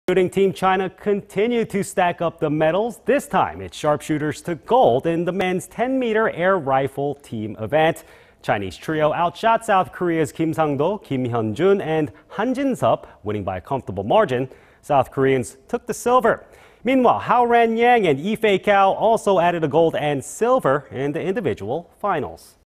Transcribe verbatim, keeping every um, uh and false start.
Shooting Team China continued to stack up the medals. This time, its sharpshooters took gold in the men's ten meter air rifle team event. Chinese trio outshot South Korea's Kim Sang-do, Kim Hyeon-jun, and Han Jin-seop, winning by a comfortable margin. South Koreans took the silver. Meanwhile, Haoran and Yifei also added a gold and silver in the individual finals.